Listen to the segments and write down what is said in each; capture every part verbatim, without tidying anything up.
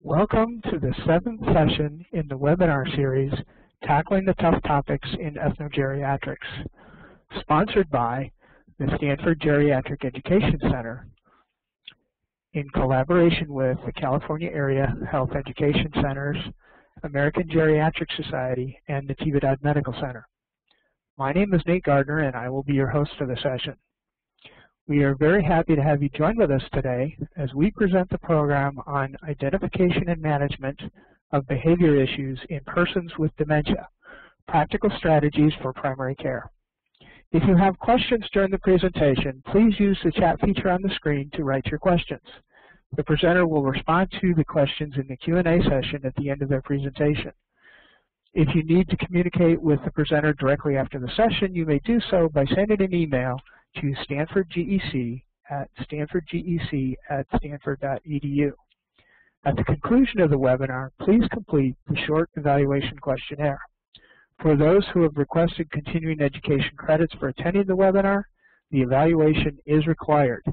Welcome to the seventh session in the webinar series, Tackling the Tough Topics in Ethnogeriatrics, sponsored by the Stanford Geriatric Education Center in collaboration with the California Area Health Education Centers, American Geriatric Society, and the Tibet Medical Center. My name is Nate Gardner, and I will be your host for the session. We are very happy to have you join with us today as we present the program on identification and management of behavior issues in persons with dementia, practical strategies for primary care. If you have questions during the presentation, please use the chat feature on the screen to write your questions. The presenter will respond to the questions in the Q and A session at the end of their presentation. If you need to communicate with the presenter directly after the session, you may do so by sending an email to stanford gec at stanford gec at stanford dot e d u. At the conclusion of the webinar, please complete the short evaluation questionnaire. For those who have requested continuing education credits for attending the webinar, the evaluation is required.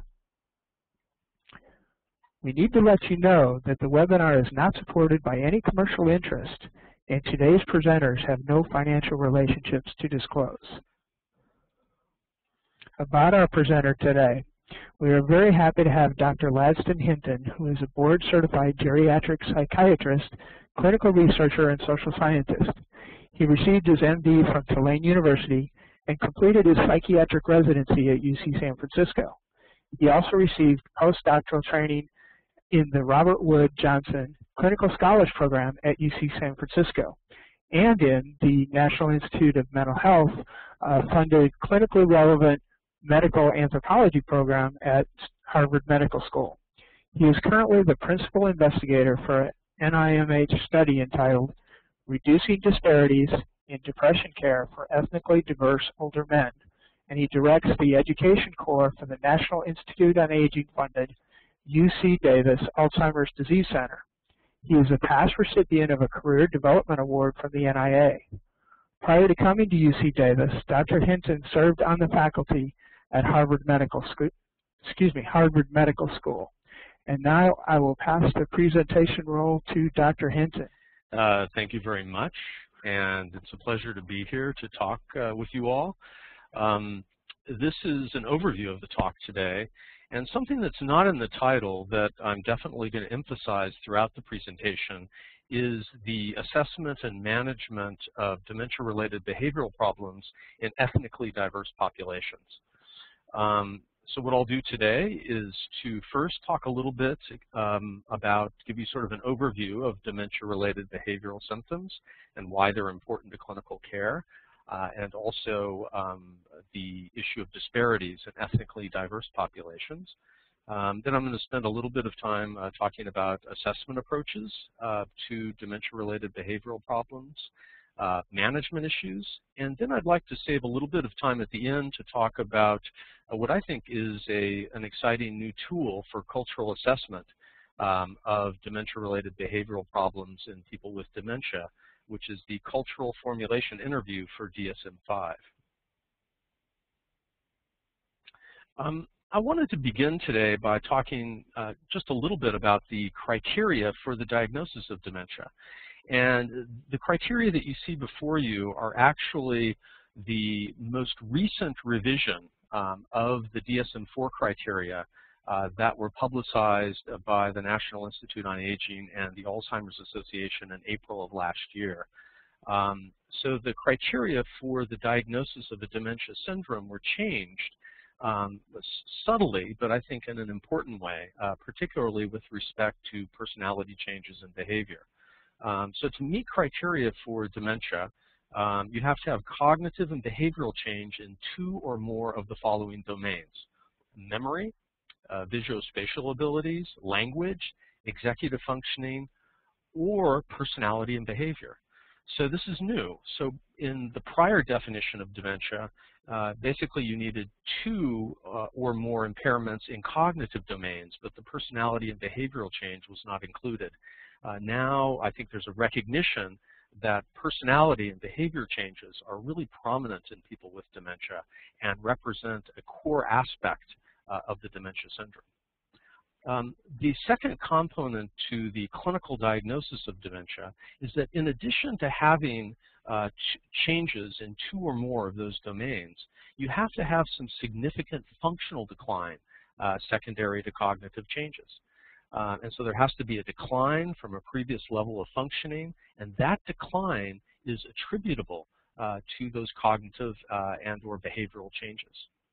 We need to let you know that the webinar is not supported by any commercial interest, and today's presenters have no financial relationships to disclose. About our presenter today, we are very happy to have Doctor Ladson Hinton, who is a board-certified geriatric psychiatrist, clinical researcher, and social scientist. He received his M D from Tulane University and completed his psychiatric residency at U C San Francisco. He also received postdoctoral training in the Robert Wood Johnson Clinical Scholars Program at U C San Francisco and in the National Institute of Mental Health uh, funded clinically relevant medical anthropology program at Harvard Medical School. He is currently the principal investigator for an N I M H study entitled Reducing Disparities in Depression Care for Ethnically Diverse Older Men, and he directs the Education Core for the National Institute on Aging funded U C Davis Alzheimer's Disease Center. He is a past recipient of a Career Development Award from the N I A. Prior to coming to U C Davis, Doctor Hinton served on the faculty at Harvard Medical School, excuse me, Harvard Medical School. And now I will pass the presentation role to Doctor Hinton. Uh, thank you very much, and it's a pleasure to be here to talk uh, with you all. Um, this is an overview of the talk today, and something that's not in the title that I'm definitely going to emphasize throughout the presentation is the assessment and management of dementia-related behavioral problems in ethnically diverse populations. Um, so what I'll do today is to first talk a little bit um, about, give you sort of an overview of dementia-related behavioral symptoms and why they're important to clinical care, uh, and also um, the issue of disparities in ethnically diverse populations. Um, then I'm going to spend a little bit of time uh, talking about assessment approaches uh, to dementia-related behavioral problems, uh, management issues, and then I'd like to save a little bit of time at the end to talk about uh, what I think is a, an exciting new tool for cultural assessment um, of dementia-related behavioral problems in people with dementia, which is the Cultural Formulation Interview for D S M five. Um, I wanted to begin today by talking uh, just a little bit about the criteria for the diagnosis of dementia. And the criteria that you see before you are actually the most recent revision um, of the D S M four criteria uh, that were publicized by the National Institute on Aging and the Alzheimer's Association in April of last year. Um, so the criteria for the diagnosis of a dementia syndrome were changed Um, subtly, but I think in an important way, uh, particularly with respect to personality changes and behavior. Um, so to meet criteria for dementia, um, you have to have cognitive and behavioral change in two or more of the following domains: memory, uh, visuospatial abilities, language, executive functioning, or personality and behavior. So this is new. So in the prior definition of dementia, Uh, basically, you needed two uh, or more impairments in cognitive domains, but the personality and behavioral change was not included. Uh, now, I think there's a recognition that personality and behavior changes are really prominent in people with dementia and represent a core aspect uh, of the dementia syndrome. Um, the second component to the clinical diagnosis of dementia is that in addition to having uh, ch changes in two or more of those domains, you have to have some significant functional decline uh, secondary to cognitive changes. Uh, and so there has to be a decline from a previous level of functioning, and that decline is attributable uh, to those cognitive uh, and or behavioral changes.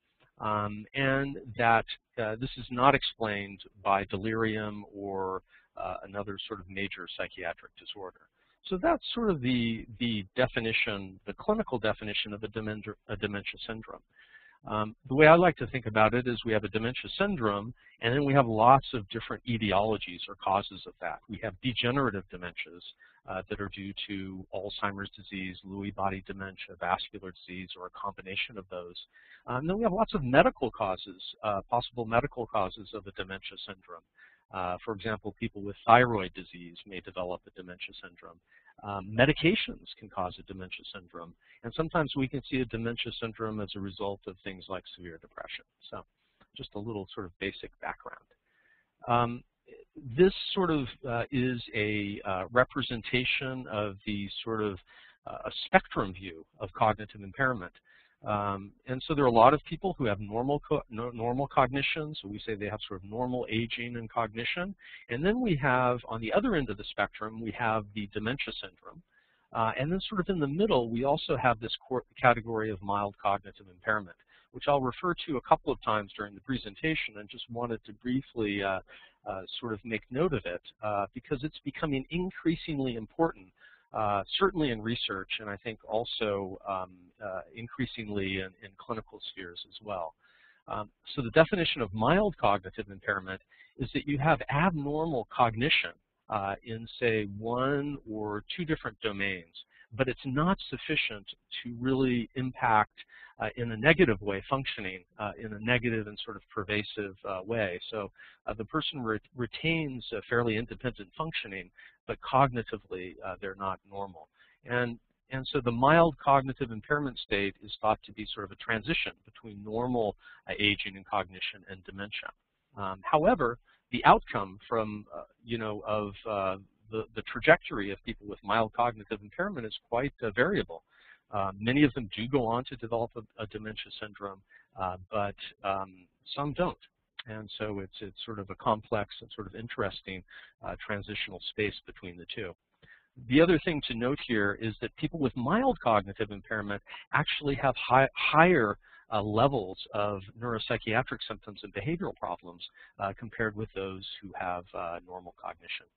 Um, and that uh, this is not explained by delirium or uh, another sort of major psychiatric disorder. So that's sort of the, the definition, the clinical definition of a dementia, a dementia syndrome. Um, the way I like to think about it is we have a dementia syndrome, and then we have lots of different etiologies or causes of that. We have degenerative dementias uh, that are due to Alzheimer's disease, Lewy body dementia, vascular disease, or a combination of those. Um, and then we have lots of medical causes, uh, possible medical causes of a dementia syndrome. Uh, for example, people with thyroid disease may develop a dementia syndrome. Um, medications can cause a dementia syndrome, and sometimes we can see a dementia syndrome as a result of things like severe depression. So just a little sort of basic background. Um, this sort of uh, is a uh, representation of the sort of uh, a spectrum view of cognitive impairment. Um, and so there are a lot of people who have normal, co no, normal cognition, so we say they have sort of normal aging and cognition. And then we have, on the other end of the spectrum, we have the dementia syndrome. Uh, and then sort of in the middle, we also have this category of mild cognitive impairment, which I'll refer to a couple of times during the presentation, and just wanted to briefly uh, uh, sort of make note of it, uh, because it's becoming increasingly important. Uh, certainly in research, and I think also um, uh, increasingly in, in clinical spheres as well. Um, so the definition of mild cognitive impairment is that you have abnormal cognition uh, in, say, one or two different domains, but it's not sufficient to really impact uh, in a negative way functioning uh, in a negative and sort of pervasive uh, way. So uh, the person re retains a fairly independent functioning, but cognitively uh, they're not normal. And, and so the mild cognitive impairment state is thought to be sort of a transition between normal uh, aging and cognition and dementia. Um, however, the outcome from, uh, you know, of uh, the, the trajectory of people with mild cognitive impairment is quite uh, variable. Uh, many of them do go on to develop a, a dementia syndrome, uh, but um, some don't. And so it's, it's sort of a complex and sort of interesting uh, transitional space between the two. The other thing to note here is that people with mild cognitive impairment actually have high, higher uh, levels of neuropsychiatric symptoms and behavioral problems uh, compared with those who have uh, normal cognition.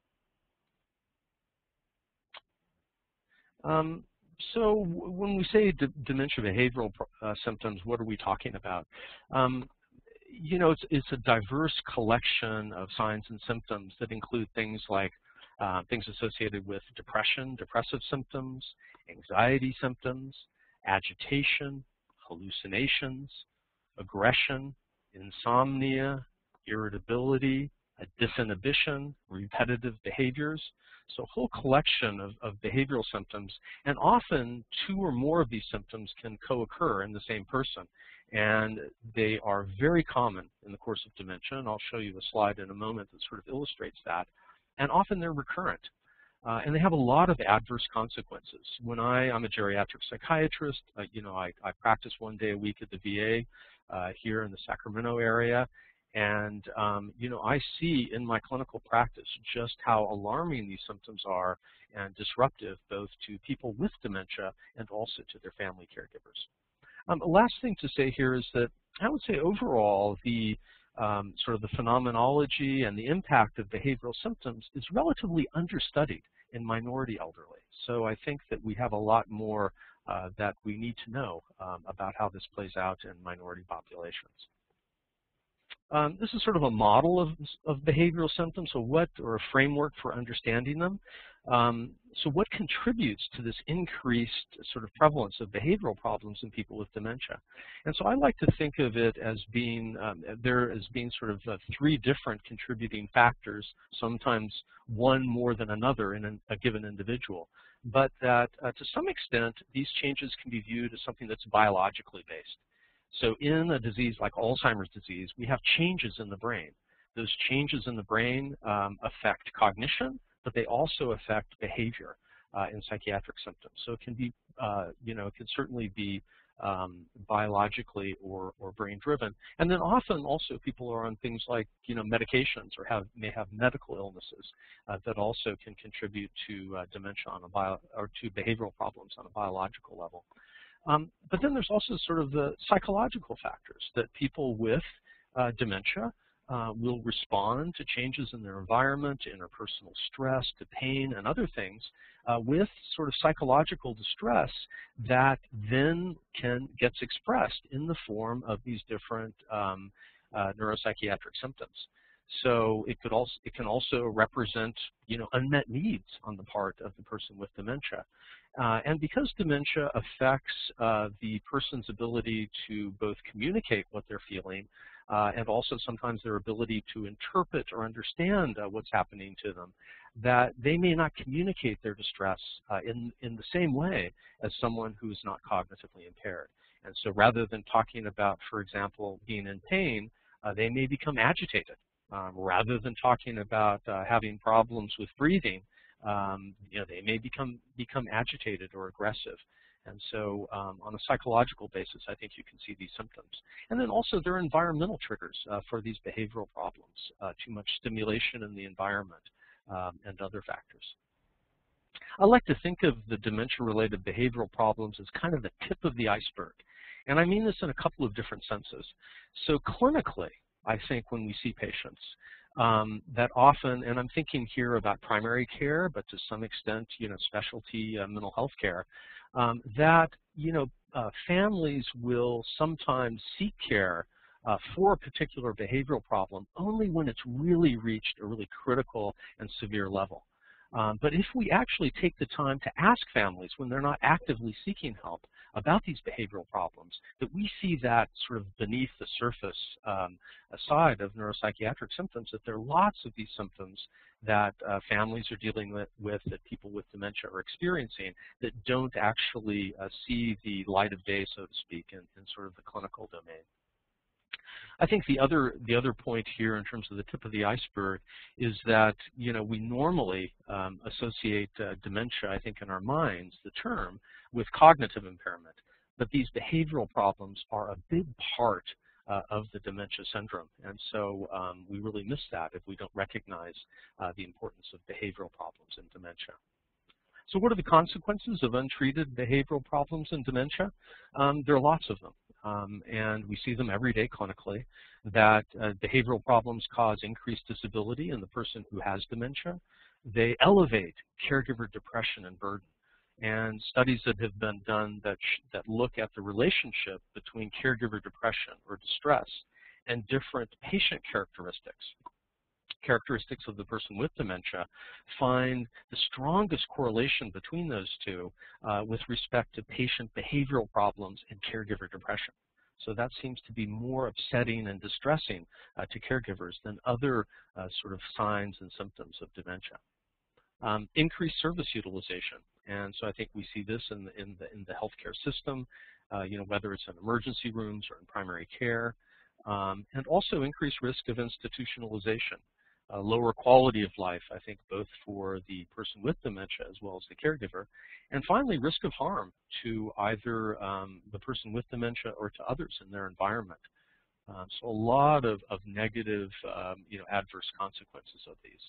Um, so when we say de dementia behavioral uh, symptoms, what are we talking about? Um, You know, it's, it's a diverse collection of signs and symptoms that include things like uh, things associated with depression, depressive symptoms, anxiety symptoms, agitation, hallucinations, aggression, insomnia, irritability, a disinhibition, repetitive behaviors. So a whole collection of, of behavioral symptoms, and often two or more of these symptoms can co-occur in the same person. And they are very common in the course of dementia, and I'll show you a slide in a moment that sort of illustrates that. And often they're recurrent, uh, and they have a lot of adverse consequences. When I, I'm a geriatric psychiatrist, uh, you know, I, I practice one day a week at the V A uh, here in the Sacramento area, and um, you know, I see in my clinical practice just how alarming these symptoms are and disruptive both to people with dementia and also to their family caregivers. Um, last thing to say here is that I would say overall the um, sort of the phenomenology and the impact of behavioral symptoms is relatively understudied in minority elderly. So I think that we have a lot more uh, that we need to know um, about how this plays out in minority populations. Um, this is sort of a model of, of behavioral symptoms, so what, or a framework for understanding them. Um, so what contributes to this increased sort of prevalence of behavioral problems in people with dementia? And so I like to think of it as being, um, there as being sort of uh, three different contributing factors, sometimes one more than another in an, a given individual. But that uh, to some extent, these changes can be viewed as something that's biologically based. So in a disease like Alzheimer's disease, we have changes in the brain. those changes in the brain um, affect cognition, but they also affect behavior uh, in psychiatric symptoms. So it can be, uh, you know, it can certainly be um, biologically or, or brain-driven. And then often also people are on things like, you know, medications or have may have medical illnesses uh, that also can contribute to uh, dementia on a bio or to behavioral problems on a biological level. Um, but then there's also sort of the psychological factors that people with uh, dementia uh, will respond to changes in their environment, to interpersonal stress, to pain, and other things uh, with sort of psychological distress that then can gets expressed in the form of these different um, uh, neuropsychiatric symptoms. So it could also it can also represent, you know, unmet needs on the part of the person with dementia. Uh, and because dementia affects uh, the person's ability to both communicate what they're feeling uh, and also sometimes their ability to interpret or understand uh, what's happening to them, that they may not communicate their distress uh, in, in the same way as someone who is not cognitively impaired. And so rather than talking about, for example, being in pain, uh, they may become agitated. Um, rather than talking about uh, having problems with breathing, um, you know, they may become become agitated or aggressive. And so um, on a psychological basis, I think you can see these symptoms. And then also there are environmental triggers uh, for these behavioral problems, uh, too much stimulation in the environment um, and other factors. I like to think of the dementia-related behavioral problems as kind of the tip of the iceberg. And I mean this in a couple of different senses. So clinically, I think when we see patients, um, that often, and I'm thinking here about primary care, but to some extent, you know, specialty uh, mental health care, um, that, you know, uh, families will sometimes seek care uh, for a particular behavioral problem only when it's really reached a really critical and severe level. Um, but if we actually take the time to ask families when they're not actively seeking help about these behavioral problems, that we see that sort of beneath the surface um, side of neuropsychiatric symptoms, that there are lots of these symptoms that uh, families are dealing with, with, that people with dementia are experiencing, that don't actually uh, see the light of day, so to speak, in, in sort of the clinical domain. I think the other the other point here in terms of the tip of the iceberg is that, you know, we normally um, associate uh, dementia, I think in our minds, the term, with cognitive impairment. But these behavioral problems are a big part uh, of the dementia syndrome. And so um, we really miss that if we don't recognize uh, the importance of behavioral problems in dementia. So what are the consequences of untreated behavioral problems in dementia? Um, there are lots of them. Um, and we see them every day clinically, that uh, behavioral problems cause increased disability in the person who has dementia. They elevate caregiver depression and burden. And studies that have been done that, sh that look at the relationship between caregiver depression or distress and different patient characteristics, characteristics of the person with dementia, find the strongest correlation between those two uh, with respect to patient behavioral problems and caregiver depression. So that seems to be more upsetting and distressing uh, to caregivers than other uh, sort of signs and symptoms of dementia. Um, increased service utilization, and so I think we see this in the, in the, in the healthcare system, uh, you know, whether it's in emergency rooms or in primary care, um, and also increased risk of institutionalization. Uh, lower quality of life, I think, both for the person with dementia as well as the caregiver. And finally, risk of harm to either um, the person with dementia or to others in their environment. Um, so a lot of, of negative, um, you know, adverse consequences of these.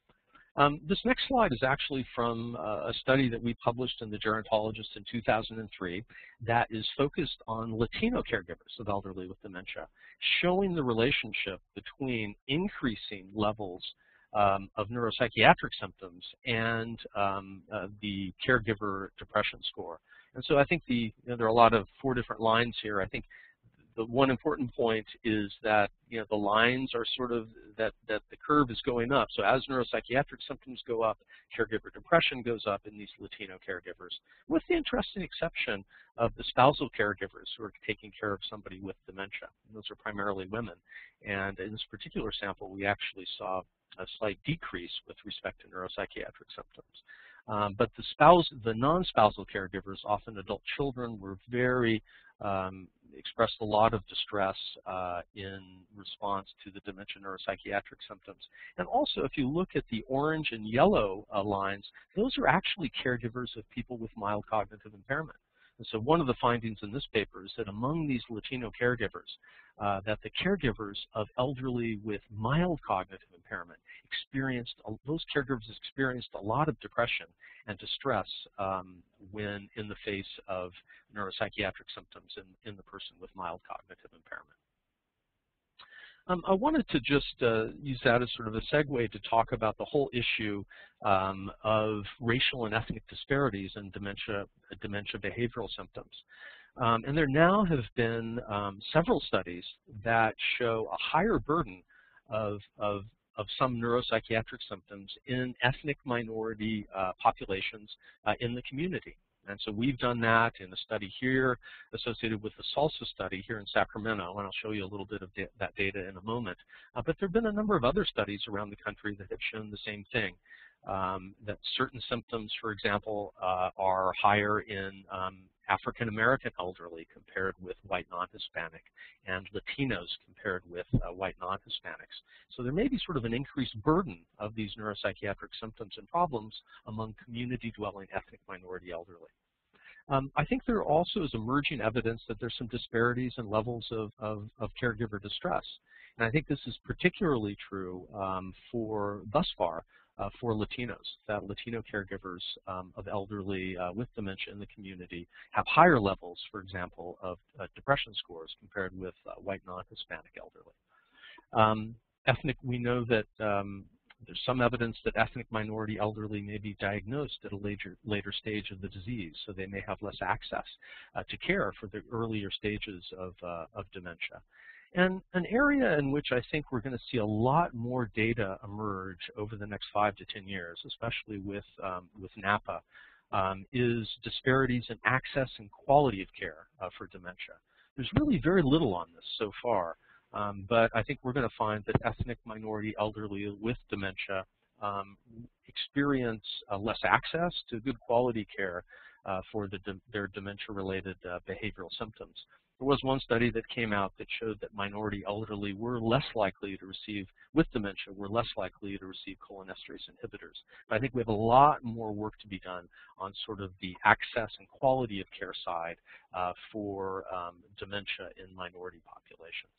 Um, this next slide is actually from uh, a study that we published in the Gerontologist in two thousand three that is focused on Latino caregivers of elderly with dementia, showing the relationship between increasing levels um, of neuropsychiatric symptoms and um, uh, the caregiver depression score. And so I think the, you know, there are a lot of four different lines here. I think the one important point is that, you know, the lines are sort of that, that the curve is going up. So as neuropsychiatric symptoms go up, caregiver depression goes up in these Latino caregivers, with the interesting exception of the spousal caregivers who are taking care of somebody with dementia. And those are primarily women. And in this particular sample, we actually saw a slight decrease with respect to neuropsychiatric symptoms. Um, but the spouse, the non-spousal caregivers, often adult children, were very Um, expressed a lot of distress uh, in response to the dementia neuropsychiatric symptoms. And also, if you look at the orange and yellow uh, lines, those are actually caregivers of people with mild cognitive impairment. And so one of the findings in this paper is that among these Latino caregivers, uh, that the caregivers of elderly with mild cognitive impairment experienced, those caregivers experienced a lot of depression and distress um, when in the face of neuropsychiatric symptoms in, in the person with mild cognitive impairment. Um, I wanted to just uh, use that as sort of a segue to talk about the whole issue um, of racial and ethnic disparities in dementia, dementia behavioral symptoms. Um, and there now have been um, several studies that show a higher burden of, of, of some neuropsychiatric symptoms in ethnic minority uh, populations uh, in the community. And so we've done that in a study here associated with the SALSA study here in Sacramento, and I'll show you a little bit of da that data in a moment. Uh, but there have been a number of other studies around the country that have shown the same thing, um, that certain symptoms, for example, uh, are higher in um, African American elderly compared with white non-Hispanic, and Latinos compared with uh, white non-Hispanics. So there may be sort of an increased burden of these neuropsychiatric symptoms and problems among community-dwelling ethnic minority elderly. Um, I think there also is emerging evidence that there's some disparities in levels of, of, of caregiver distress. And I think this is particularly true um, for, thus far, uh, for Latinos, that Latino caregivers um, of elderly uh, with dementia in the community have higher levels, for example, of uh, depression scores compared with uh, white non-Hispanic elderly. Um, ethnic, we know that um, there's some evidence that ethnic minority elderly may be diagnosed at a later, later stage of the disease, so they may have less access uh, to care for the earlier stages of, uh, of dementia. And an area in which I think we're going to see a lot more data emerge over the next five to ten years, especially with, um, with NAPA, um, is disparities in access and quality of care uh, for dementia. There's really very little on this so far. Um, but I think we're going to find that ethnic minority elderly with dementia um, experience uh, less access to good quality care uh, for the de their dementia-related uh, behavioral symptoms. There was one study that came out that showed that minority elderly were less likely to receive, with dementia, were less likely to receive cholinesterase inhibitors. But I think we have a lot more work to be done on sort of the access and quality of care side uh, for um, dementia in minority populations.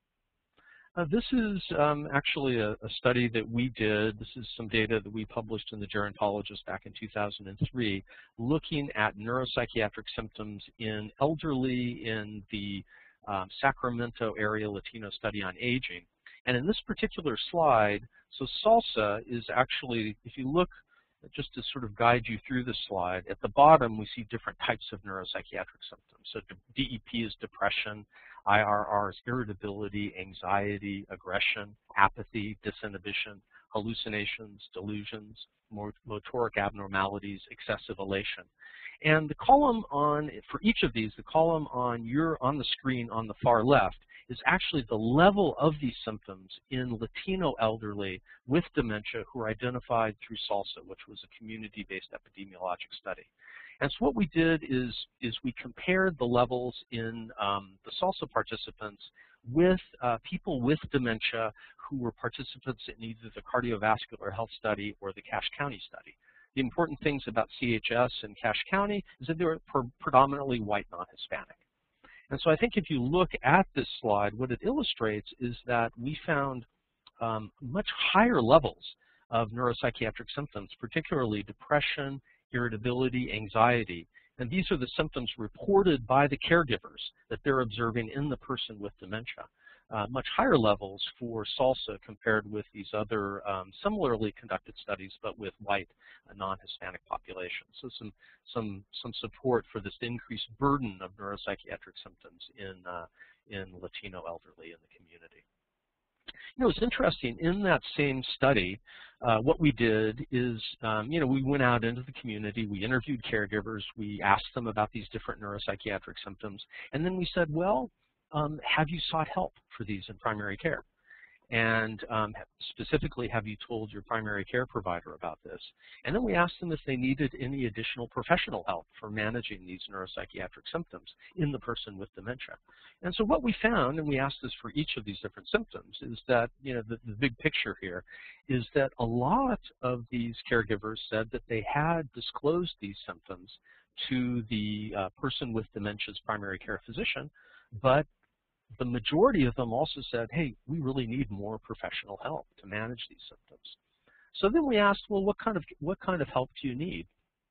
Uh, this is um, actually a, a study that we did. This is some data that we published in the Gerontologist back in two thousand three, looking at neuropsychiatric symptoms in elderly in the um, Sacramento area Latino study on aging. And in this particular slide, so SALSA is actually, if you look, just to sort of guide you through this slide, at the bottom we see different types of neuropsychiatric symptoms. So D E P is depression, I R R is irritability, anxiety, aggression, apathy, disinhibition, hallucinations, delusions, motoric abnormalities, excessive elation. And the column on, for each of these, the column on your, on the screen on the far left is actually the level of these symptoms in Latino elderly with dementia who were identified through SALSA, which was a community-based epidemiologic study. And so what we did is, is we compared the levels in um, the SALSA participants with uh, people with dementia who were participants in either the cardiovascular health study or the Cache County study. The important things about C H S and Cache County is that they were pre predominantly white non-Hispanic. And so I think if you look at this slide, what it illustrates is that we found um, much higher levels of neuropsychiatric symptoms, particularly depression, irritability, anxiety. And these are the symptoms reported by the caregivers that they're observing in the person with dementia. Uh, much higher levels for SALSA compared with these other um, similarly conducted studies, but with white uh, non-Hispanic populations. So some, some, some support for this increased burden of neuropsychiatric symptoms in, uh, in Latino elderly in the community. You know, it's interesting, in that same study, uh, what we did is, um, you know, we went out into the community, we interviewed caregivers, we asked them about these different neuropsychiatric symptoms, and then we said, well, um, have you sought help for these in primary care? And um, specifically, have you told your primary care provider about this? And then we asked them if they needed any additional professional help for managing these neuropsychiatric symptoms in the person with dementia. And so what we found, and we asked this for each of these different symptoms, is that, you know, the, the big picture here is that a lot of these caregivers said that they had disclosed these symptoms to the uh, person with dementia's primary care physician, but the majority of them also said, hey, we really need more professional help to manage these symptoms. So then we asked, well, what kind of, what kind of help do you need?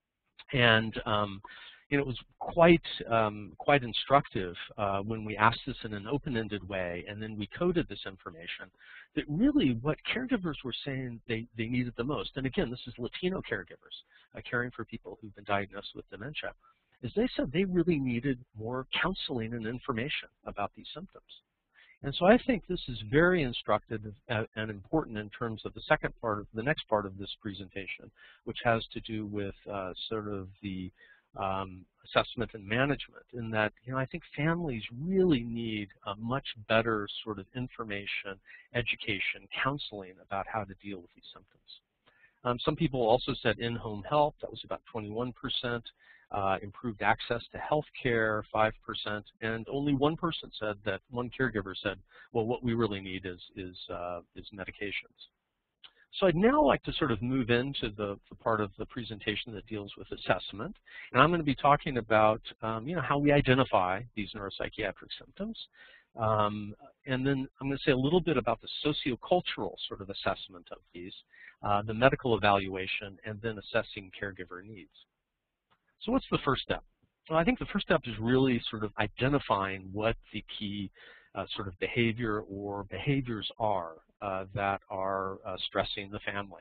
And um, you know, it was quite, um, quite instructive uh, when we asked this in an open-ended way, and then we coded this information, that really what caregivers were saying they, they needed the most, and again, this is Latino caregivers uh, caring for people who've been diagnosed with dementia, is they said they really needed more counseling and information about these symptoms. And so I think this is very instructive and important in terms of the second part of the next part of this presentation, which has to do with uh, sort of the um, assessment and management, in that, you know, I think families really need a much better sort of information, education, counseling about how to deal with these symptoms. Um, some people also said in-home help, that was about twenty-one percent. Uh, improved access to health care, five percent, and only one person said that, one caregiver said, well, what we really need is, is, uh, is medications. So I'd now like to sort of move into the, the part of the presentation that deals with assessment, and I'm going to be talking about, um, you know, how we identify these neuropsychiatric symptoms, um, and then I'm going to say a little bit about the sociocultural sort of assessment of these, uh, the medical evaluation, and then assessing caregiver needs. So what's the first step? Well, I think the first step is really sort of identifying what the key uh, sort of behavior or behaviors are uh, that are uh, stressing the family.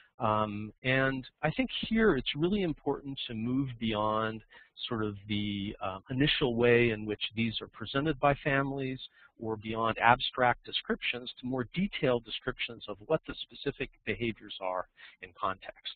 Um, and I think here it's really important to move beyond sort of the uh, initial way in which these are presented by families, or beyond abstract descriptions to more detailed descriptions of what the specific behaviors are in context.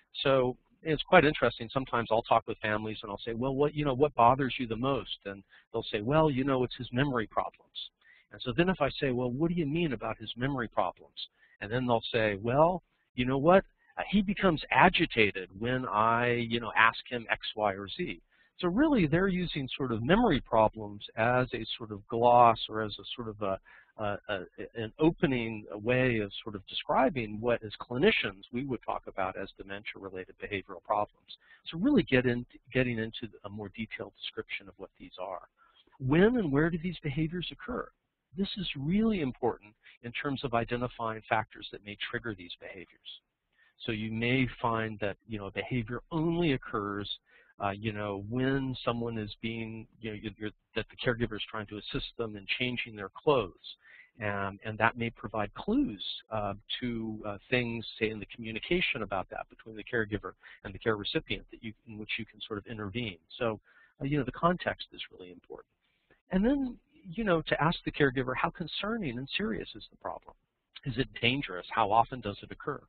So it's quite interesting. Sometimes I'll talk with families and I'll say, well, what, you know, what bothers you the most? And they'll say, well, you know, it's his memory problems. And so then if I say, well, what do you mean about his memory problems? And then they'll say, well, you know what? Uh, he becomes agitated when I, you know, ask him X, Y, or Z. So really they're using sort of memory problems as a sort of gloss, or as a sort of a, Uh, uh, an opening way of sort of describing what, as clinicians, we would talk about as dementia-related behavioral problems. So really get in, getting into a more detailed description of what these are. When and where do these behaviors occur? This is really important in terms of identifying factors that may trigger these behaviors. So you may find that, you know, a behavior only occurs Uh, you know, when someone is being, you know, you're, that the caregiver is trying to assist them in changing their clothes. And, and that may provide clues uh, to uh, things, say, in the communication about that between the caregiver and the care recipient, that you, in which you can sort of intervene. So, uh, you know, the context is really important. And then, you know, to ask the caregiver, how concerning and serious is the problem? Is it dangerous? How often does it occur?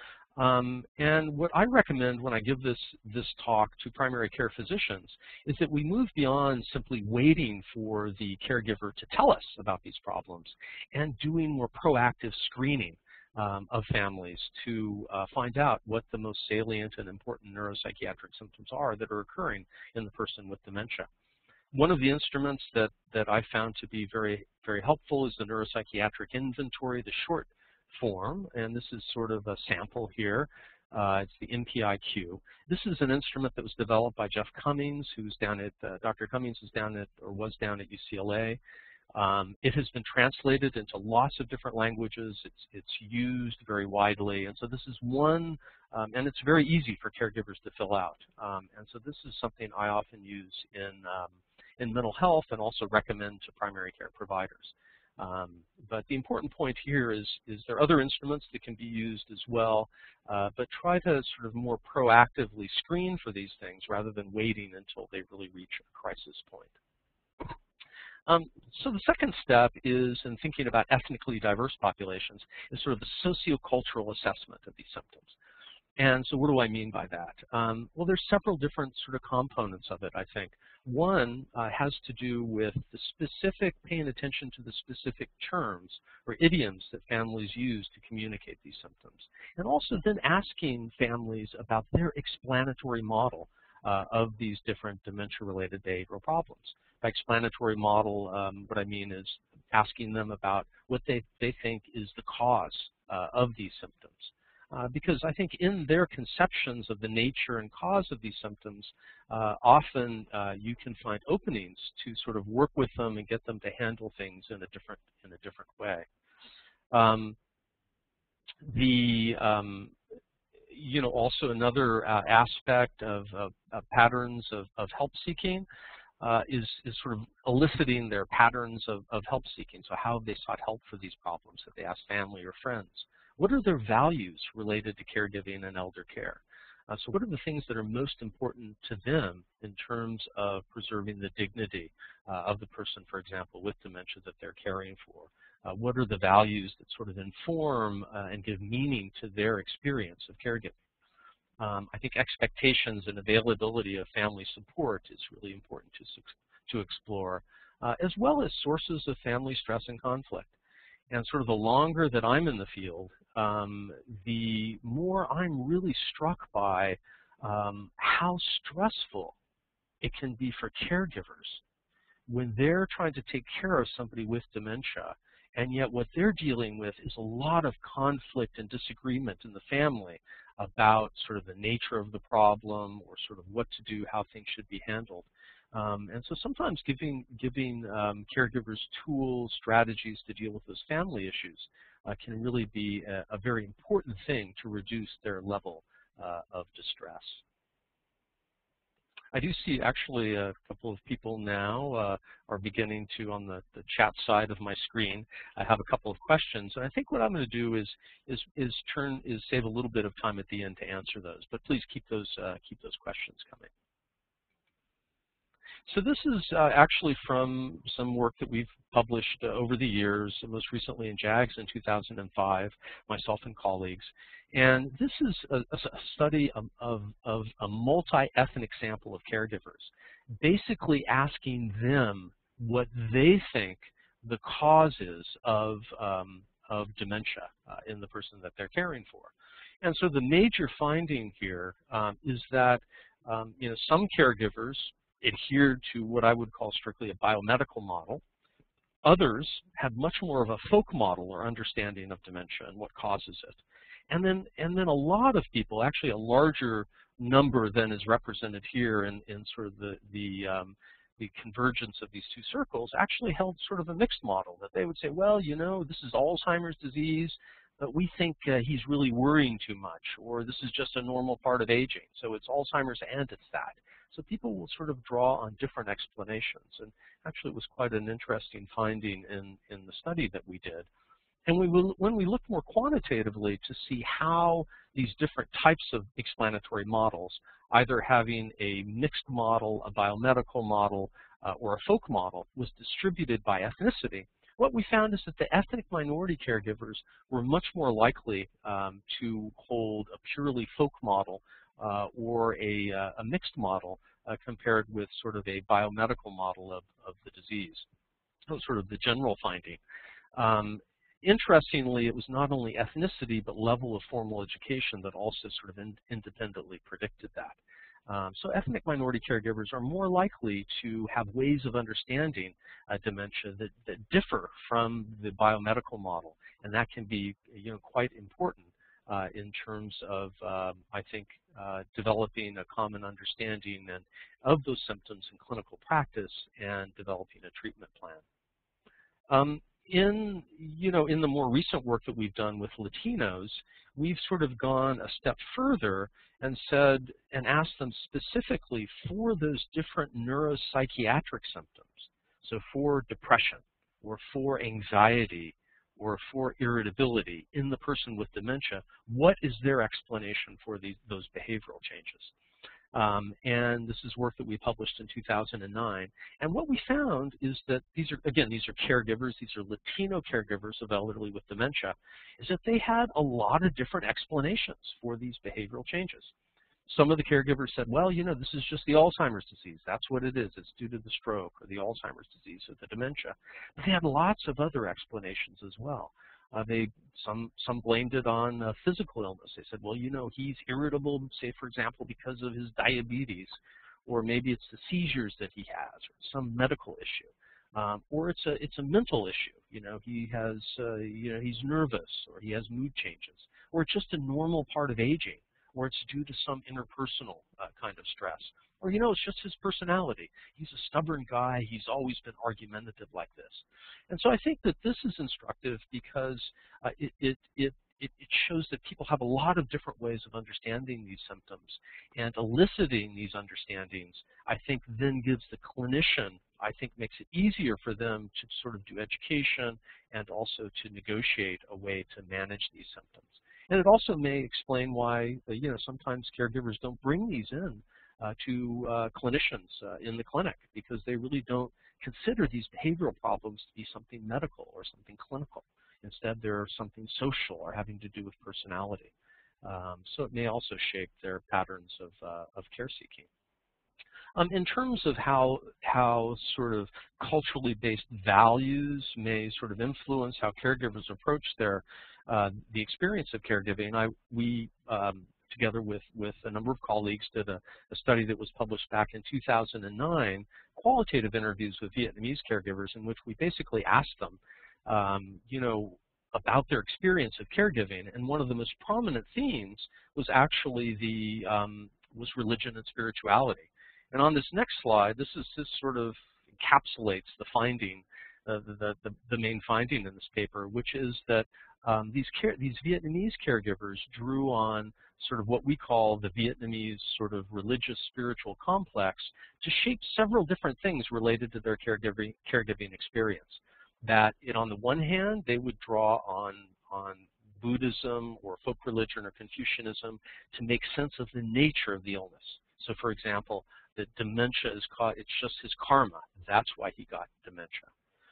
Um, and what I recommend when I give this, this talk to primary care physicians is that we move beyond simply waiting for the caregiver to tell us about these problems, and doing more proactive screening um, of families to uh, find out what the most salient and important neuropsychiatric symptoms are that are occurring in the person with dementia. One of the instruments that, that I found to be very, very helpful is the neuropsychiatric inventory, the short form, and this is sort of a sample here. Uh, it's the N P I Q. This is an instrument that was developed by Jeff Cummings, who's down at, uh, Doctor Cummings is down at, or was down at U C L A. Um, it has been translated into lots of different languages. It's, it's used very widely, and so this is one, um, and it's very easy for caregivers to fill out. Um, and so this is something I often use in, um, in mental health, and also recommend to primary care providers. Um, but the important point here is, is there are other instruments that can be used as well, uh, but try to sort of more proactively screen for these things rather than waiting until they really reach a crisis point. Um, so the second step is, in thinking about ethnically diverse populations, is sort of the sociocultural assessment of these symptoms. And so what do I mean by that? Um, well, there's several different sort of components of it, I think. One uh, has to do with the specific, paying attention to the specific terms or idioms that families use to communicate these symptoms. And also then asking families about their explanatory model uh, of these different dementia-related behavioral problems. By explanatory model, um, what I mean is asking them about what they, they think is the cause uh, of these symptoms. Uh, because I think in their conceptions of the nature and cause of these symptoms, uh, often uh, you can find openings to sort of work with them and get them to handle things in a different in a different way. Um, the um, you know also another uh, aspect of, of, of patterns of, of help seeking uh, is is sort of eliciting their patterns of, of help seeking. So how have they sought help for these problems that they ask family or friends? What are their values related to caregiving and elder care? Uh, so what are the things that are most important to them in terms of preserving the dignity uh, of the person, for example, with dementia that they're caring for? Uh, what are the values that sort of inform uh, and give meaning to their experience of caregiving? Um, I think expectations and availability of family support is really important to, to explore, uh, as well as sources of family stress and conflict. And sort of the longer that I'm in the field, um, the more I'm really struck by um, how stressful it can be for caregivers when they're trying to take care of somebody with dementia, and yet what they're dealing with is a lot of conflict and disagreement in the family about sort of the nature of the problem or sort of what to do, how things should be handled. Um, and so sometimes giving, giving um, caregivers tools, strategies to deal with those family issues uh, can really be a, a very important thing to reduce their level uh, of distress. I do see actually a couple of people now uh, are beginning to, on the, the chat side of my screen, I have a couple of questions. And I think what I'm going to do is, is, is, turn, is save a little bit of time at the end to answer those. But please keep those, uh, keep those questions coming. So this is uh, actually from some work that we've published uh, over the years, most recently in JAGS in two thousand five, myself and colleagues. And this is a, a study of, of, of a multi-ethnic sample of caregivers, basically asking them what they think the cause is of, um, of dementia uh, in the person that they're caring for. And so the major finding here um, is that um, you know, some caregivers adhered to what I would call strictly a biomedical model. Others had much more of a folk model or understanding of dementia and what causes it. And then, and then a lot of people, actually a larger number than is represented here in, in sort of the, the, um, the convergence of these two circles, actually held sort of a mixed model, that they would say, well, you know, this is Alzheimer's disease, but we think uh, he's really worrying too much, or this is just a normal part of aging, so it's Alzheimer's and it's that. So people will sort of draw on different explanations, and actually it was quite an interesting finding in, in the study that we did. And we will, when we look more quantitatively to see how these different types of explanatory models, either having a mixed model, a biomedical model, uh, or a folk model, was distributed by ethnicity, what we found is that the ethnic minority caregivers were much more likely um, to hold a purely folk model uh, or a, uh, a mixed model uh, compared with sort of a biomedical model of, of the disease. That was sort of the general finding. Um, Interestingly, it was not only ethnicity, but level of formal education that also sort of in, independently predicted that. Um, so ethnic minority caregivers are more likely to have ways of understanding uh, dementia that, that differ from the biomedical model, and that can be, you know, quite important uh, in terms of, um, I think, uh, developing a common understanding and, of those symptoms in clinical practice and developing a treatment plan. Um, In, you know, in the more recent work that we've done with Latinos, we've sort of gone a step further and said, and asked them specifically for those different neuropsychiatric symptoms, so for depression, or for anxiety, or for irritability in the person with dementia, what is their explanation for these, those behavioral changes? Um, and this is work that we published in two thousand nine. And what we found is that these are, again, these are caregivers, these are Latino caregivers of elderly with dementia, is that they had a lot of different explanations for these behavioral changes. Some of the caregivers said, well, you know, this is just the Alzheimer's disease. That's what it is. It's due to the stroke or the Alzheimer's disease or the dementia. But they had lots of other explanations as well. Uh, they some some blamed it on uh, physical illness. They said, well, you know, he's irritable, say, for example, because of his diabetes, or maybe it's the seizures that he has, or some medical issue, um, or it's a it's a mental issue. You know, he has uh, you know he's nervous, or he has mood changes, or it's just a normal part of aging, or it's due to some interpersonal uh, kind of stress. Or, you know, it's just his personality. He's a stubborn guy. He's always been argumentative like this. And so I think that this is instructive because uh, it, it, it, it shows that people have a lot of different ways of understanding these symptoms. And eliciting these understandings, I think, then gives the clinician, I think, makes it easier for them to sort of do education and also to negotiate a way to manage these symptoms. And it also may explain why, uh, you know, sometimes caregivers don't bring these in uh, to uh, clinicians uh, in the clinic because they really don't consider these behavioral problems to be something medical or something clinical. Instead, they're something social or having to do with personality. Um, so it may also shape their patterns of, uh, of care seeking. Um, in terms of how, how sort of culturally based values may sort of influence how caregivers approach their, uh, the experience of caregiving, I, we, um, together with, with a number of colleagues, did a, a study that was published back in two thousand nine, qualitative interviews with Vietnamese caregivers in which we basically asked them, um, you know, about their experience of caregiving. And one of the most prominent themes was actually the, um, was religion and spirituality. And on this next slide, this is this sort of encapsulates the finding, uh, the, the, the main finding in this paper, which is that um, these, care, these Vietnamese caregivers drew on sort of what we call the Vietnamese sort of religious spiritual complex to shape several different things related to their caregiving, caregiving experience. That it, on the one hand, they would draw on, on Buddhism or folk religion or Confucianism to make sense of the nature of the illness. So, for example, that dementia is caught, it's just his karma. That's why he got dementia.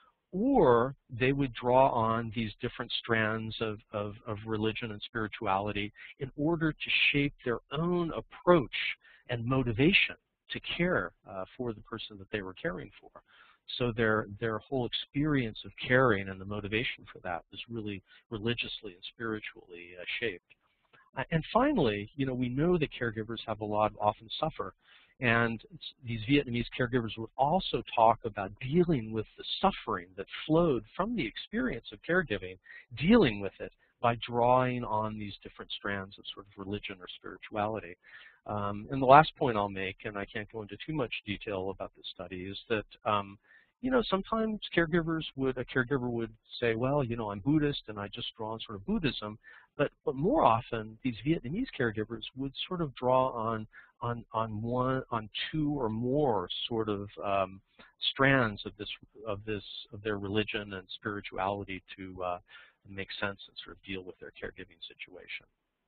Or they would draw on these different strands of, of, of religion and spirituality in order to shape their own approach and motivation to care uh, for the person that they were caring for. So their, their whole experience of caring and the motivation for that was really religiously and spiritually uh, shaped. Uh, and finally, you know, we know that caregivers have a lot, often suffer. And these Vietnamese caregivers would also talk about dealing with the suffering that flowed from the experience of caregiving, dealing with it by drawing on these different strands of sort of religion or spirituality. Um, and the last point I'll make, and I can't go into too much detail about this study, is that um, you know, sometimes caregivers would, a caregiver would say, well, you know, I'm Buddhist and I just draw on sort of Buddhism, but, but more often these Vietnamese caregivers would sort of draw on, on, on one, on two or more sort of um, strands of this, of this, of their religion and spirituality to uh, make sense and sort of deal with their caregiving situation.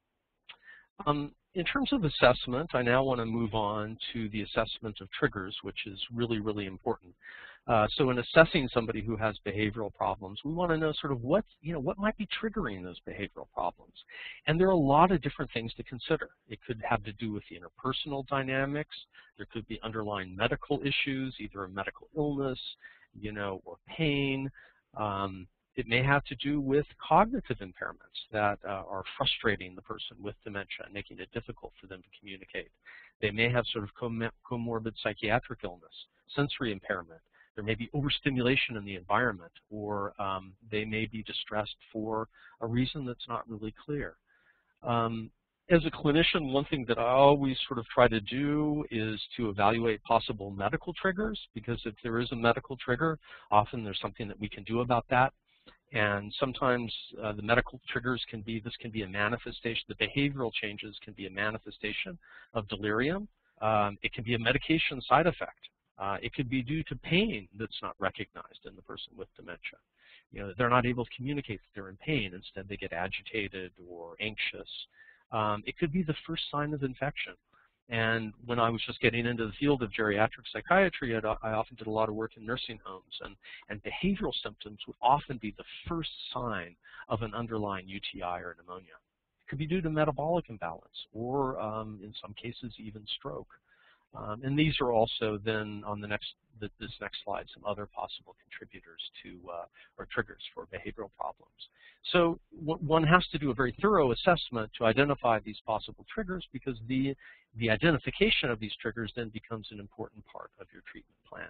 Um, in terms of assessment, I now want to move on to the assessment of triggers, which is really, really important. Uh, so in assessing somebody who has behavioral problems, we want to know sort of what, you know, what might be triggering those behavioral problems. And there are a lot of different things to consider. It could have to do with the interpersonal dynamics. There could be underlying medical issues, either a medical illness, you know, or pain. Um, It may have to do with cognitive impairments that uh, are frustrating the person with dementia and making it difficult for them to communicate. They may have sort of com comorbid psychiatric illness, sensory impairment. There may be overstimulation in the environment, or um, they may be distressed for a reason that's not really clear. Um, as a clinician, one thing that I always sort of try to do is to evaluate possible medical triggers, because if there is a medical trigger, often there's something that we can do about that. And sometimes uh, the medical triggers can be, this can be a manifestation, the behavioral changes can be a manifestation of delirium. Um, it can be a medication side effect. Uh, it could be due to pain that's not recognized in the person with dementia. You know, they're not able to communicate that they're in pain. Instead, they get agitated or anxious. Um, it could be the first sign of infection. And when I was just getting into the field of geriatric psychiatry, I'd, I often did a lot of work in nursing homes, and, and behavioral symptoms would often be the first sign of an underlying U T I or pneumonia. It could be due to metabolic imbalance, or um, in some cases even stroke. Um, and these are also then on the next, the, this next slide, some other possible contributors to, uh, or triggers for behavioral problems. So one has to do a very thorough assessment to identify these possible triggers, because the, the identification of these triggers then becomes an important part of your treatment plan.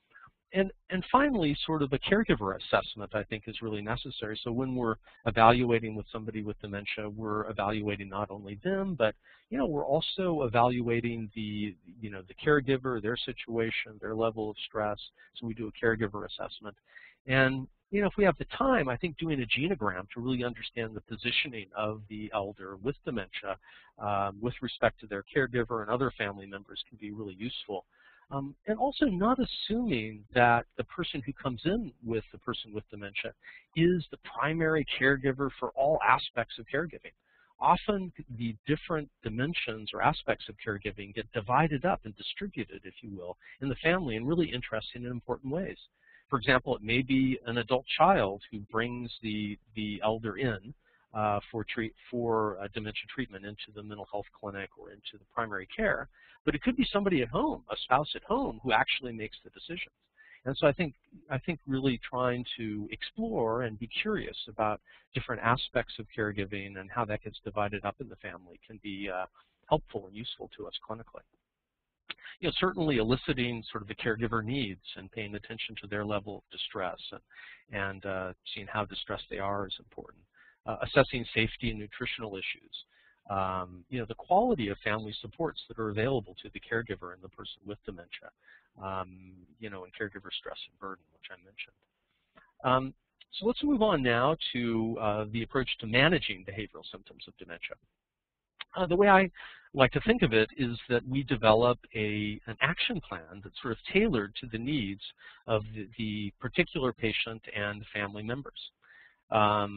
And, and finally, sort of a caregiver assessment, I think, is really necessary. So when we're evaluating with somebody with dementia, we're evaluating not only them, but, you know, we're also evaluating the, you know, the caregiver, their situation, their level of stress. So we do a caregiver assessment. And, you know, if we have the time, I think doing a genogram to really understand the positioning of the elder with dementia um, with respect to their caregiver and other family members can be really useful. Um, and also not assuming that the person who comes in with the person with dementia is the primary caregiver for all aspects of caregiving. Often the different dimensions or aspects of caregiving get divided up and distributed, if you will, in the family in really interesting and important ways. For example, it may be an adult child who brings the, the elder in Uh, for treat for uh, dementia treatment into the mental health clinic or into the primary care, but it could be somebody at home, a spouse at home, who actually makes the decisions. And so I think I think really trying to explore and be curious about different aspects of caregiving and how that gets divided up in the family can be uh, helpful and useful to us clinically. You know, certainly eliciting sort of the caregiver needs and paying attention to their level of distress and, and uh, seeing how distressed they are is important. Uh, assessing safety and nutritional issues, um, you know, the quality of family supports that are available to the caregiver and the person with dementia, um, you know, and caregiver stress and burden, which I mentioned. Um, so let's move on now to uh, the approach to managing behavioral symptoms of dementia. Uh, the way I like to think of it is that we develop a, an action plan that's sort of tailored to the needs of the, the particular patient and family members. Um,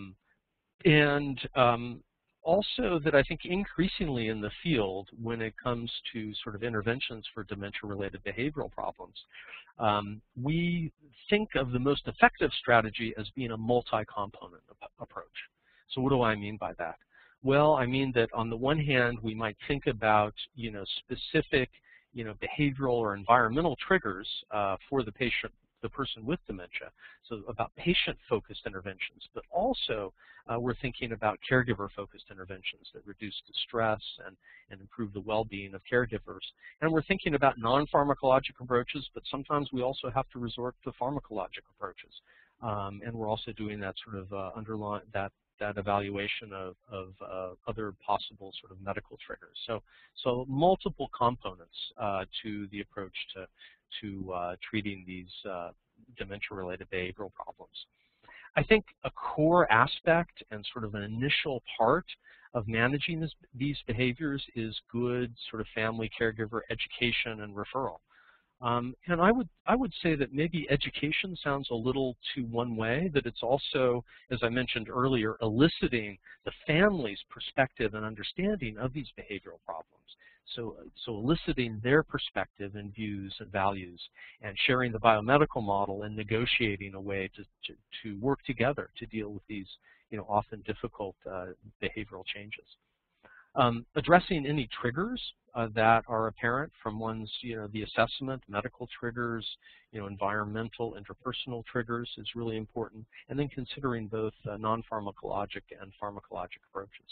And um, also that I think increasingly in the field, when it comes to sort of interventions for dementia-related behavioral problems, um, we think of the most effective strategy as being a multi-component approach. So what do I mean by that? Well, I mean that on the one hand, we might think about, you know, specific, you know, behavioral or environmental triggers uh, for the patient, the person with dementia, so about patient-focused interventions, but also uh, we're thinking about caregiver-focused interventions that reduce distress and, and improve the well-being of caregivers. And we're thinking about non-pharmacologic approaches, but sometimes we also have to resort to pharmacologic approaches. Um, and we're also doing that sort of uh, underlying, that, that evaluation of, of uh, other possible sort of medical triggers. So, so multiple components uh, to the approach to to uh, treating these uh, dementia-related behavioral problems. I think a core aspect and sort of an initial part of managing this, these behaviors is good sort of family caregiver education and referral. Um, and I would, I would say that maybe education sounds a little too one way, that it's also, as I mentioned earlier, eliciting the family's perspective and understanding of these behavioral problems. So, so eliciting their perspective and views and values, and sharing the biomedical model and negotiating a way to, to, to work together to deal with these, you know, often difficult uh, behavioral changes. Um, addressing any triggers uh, that are apparent from one's, you know, the assessment, medical triggers, you know, environmental, interpersonal triggers is really important, and then considering both uh, non-pharmacologic and pharmacologic approaches.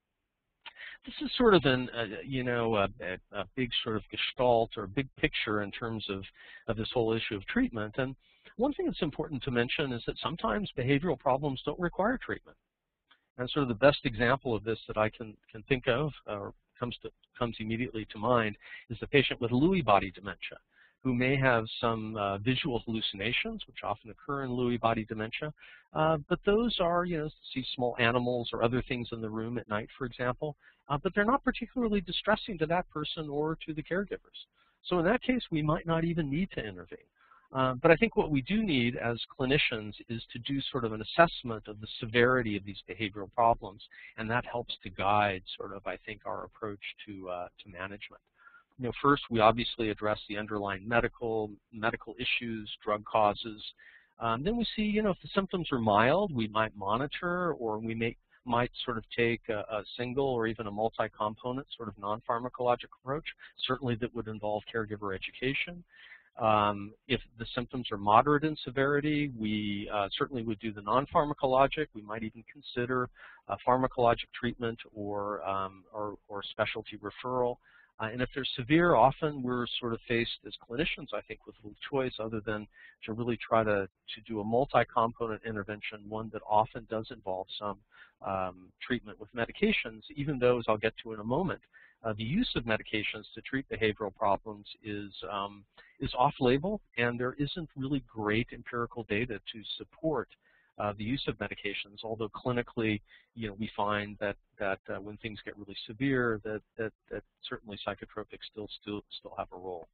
This is sort of an, uh, you know, a, a big sort of gestalt or big picture in terms of, of this whole issue of treatment. And one thing that's important to mention is that sometimes behavioral problems don't require treatment. And sort of the best example of this that I can, can think of, or comes, to, comes immediately to mind, is the patient with Lewy body dementia, who may have some uh, visual hallucinations, which often occur in Lewy body dementia. Uh, but those are, you know, see small animals or other things in the room at night, for example, uh, but they're not particularly distressing to that person or to the caregivers. So in that case, we might not even need to intervene. Uh, but I think what we do need as clinicians is to do sort of an assessment of the severity of these behavioral problems, and that helps to guide sort of, I think, our approach to, uh, to management. you know, first we obviously address the underlying medical medical issues, drug causes. Um, then we see, you know, if the symptoms are mild, we might monitor, or we may might sort of take a, a single or even a multi-component sort of non-pharmacologic approach. Certainly that would involve caregiver education. Um, if the symptoms are moderate in severity, we uh, certainly would do the non-pharmacologic. We might even consider a pharmacologic treatment or, um, or, or specialty referral. Uh, and if they're severe, often we're sort of faced as clinicians, I think, with little choice other than to really try to, to do a multi-component intervention, one that often does involve some um, treatment with medications, even though, as I'll get to in a moment, uh, the use of medications to treat behavioral problems is, um, is off-label, and there isn't really great empirical data to support Uh, the use of medications, although clinically, you know, we find that that uh, when things get really severe, that that, that certainly psychotropics still still still have a role.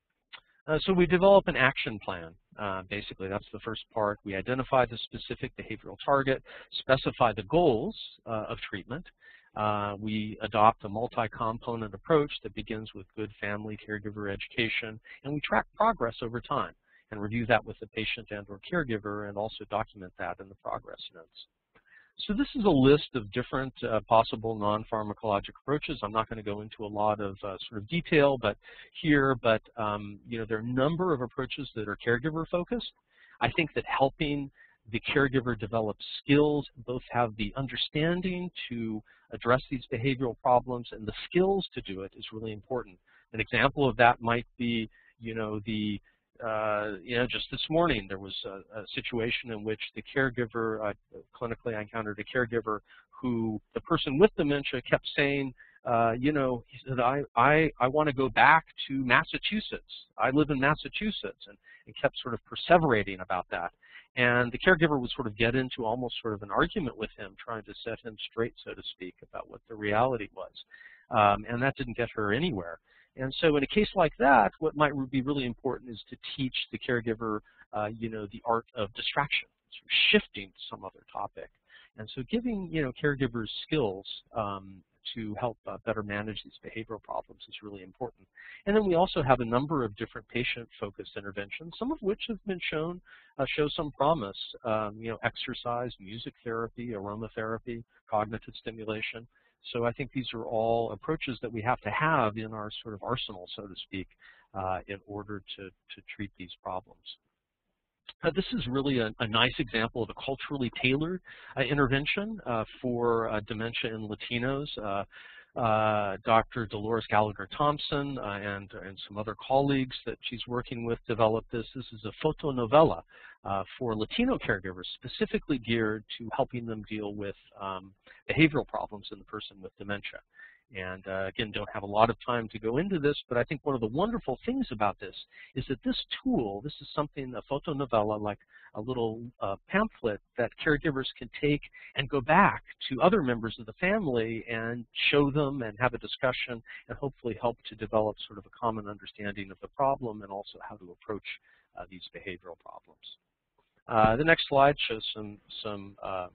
Uh, so we develop an action plan. Uh, basically, that's the first part. We identify the specific behavioral target, specify the goals uh, of treatment. Uh, we adopt a multi-component approach that begins with good family caregiver education, and we track progress over time and review that with the patient and or caregiver, and also document that in the progress notes. So this is a list of different uh, possible non-pharmacologic approaches. I'm not going to go into a lot of uh, sort of detail but here, but um, you know, there are a number of approaches that are caregiver focused. I think that helping the caregiver develop skills, both have the understanding to address these behavioral problems and the skills to do it, is really important. An example of that might be, you know, the Uh, you know, just this morning there was a, a situation in which the caregiver, uh, clinically I encountered a caregiver who, the person with dementia kept saying, uh, you know, he said, I, I, I want to go back to Massachusetts. I live in Massachusetts, and, and kept sort of perseverating about that. And the caregiver would sort of get into almost sort of an argument with him, trying to set him straight, so to speak, about what the reality was. Um, and that didn't get her anywhere. And so in a case like that, what might be really important is to teach the caregiver, uh, you know, the art of distraction, sort of shifting to some other topic. And so giving, you know, caregivers skills um, to help uh, better manage these behavioral problems is really important. And then we also have a number of different patient-focused interventions, some of which have been shown, uh, show some promise, um, you know, exercise, music therapy, aromatherapy, cognitive stimulation. So I think these are all approaches that we have to have in our sort of arsenal, so to speak, uh, in order to, to treat these problems. Uh, this is really a, a nice example of a culturally tailored uh, intervention uh, for uh, dementia in Latinos. Uh, uh, Doctor Dolores Gallagher-Thompson uh, and, and some other colleagues that she's working with developed this. This is a fotonovela uh, for Latino caregivers, specifically geared to helping them deal with um, behavioral problems in the person with dementia. And uh, again, don't have a lot of time to go into this, but I think one of the wonderful things about this is that this tool, this is something, a fotonovela, like a little uh, pamphlet that caregivers can take and go back to other members of the family and show them and have a discussion, and hopefully help to develop sort of a common understanding of the problem and also how to approach uh, these behavioral problems. Uh, the next slide shows some, some uh,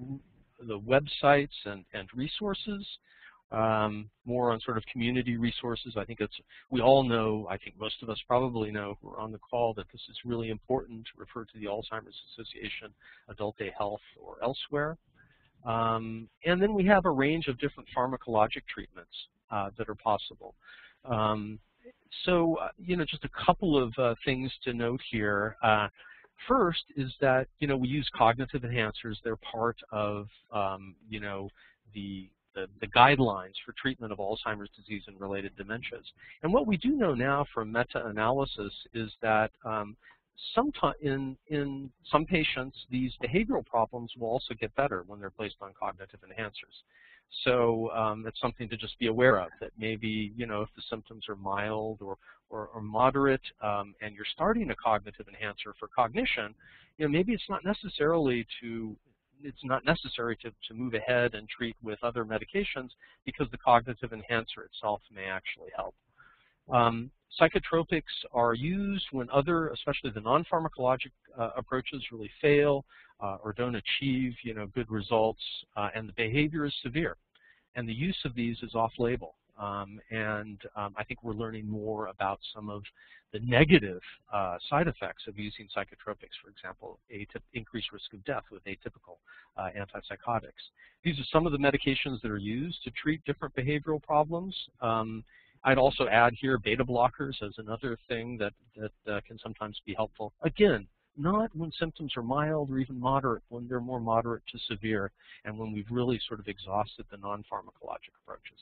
the websites and, and resources. Um, more on sort of community resources. I think it's, we all know, I think most of us probably know who are on the call, that this is really important to refer to the Alzheimer's Association, Adult Day Health, or elsewhere. Um, and then we have a range of different pharmacologic treatments uh, that are possible. Um, so, uh, you know, just a couple of uh, things to note here. Uh, first is that, you know, we use cognitive enhancers. They're part of, um, you know, the The, the guidelines for treatment of Alzheimer's disease and related dementias. And what we do know now from meta-analysis is that um, sometime in, in some patients, these behavioral problems will also get better when they're placed on cognitive enhancers. So um, it's something to just be aware of, that maybe, you know, if the symptoms are mild or, or, or moderate um, and you're starting a cognitive enhancer for cognition, you know, maybe it's not necessarily to it's not necessary to, to move ahead and treat with other medications, because the cognitive enhancer itself may actually help. Um, psychotropics are used when other, especially the non-pharmacologic uh, approaches, really fail uh, or don't achieve, you know, good results, uh, and the behavior is severe. And the use of these is off-label. Um, and um, I think we're learning more about some of the negative uh, side effects of using psychotropics, for example, increased risk of death with atypical uh, antipsychotics. These are some of the medications that are used to treat different behavioral problems. Um, I'd also add here beta blockers as another thing that, that uh, can sometimes be helpful. Again, not when symptoms are mild or even moderate, when they're more moderate to severe, and when we've really sort of exhausted the non-pharmacologic approaches.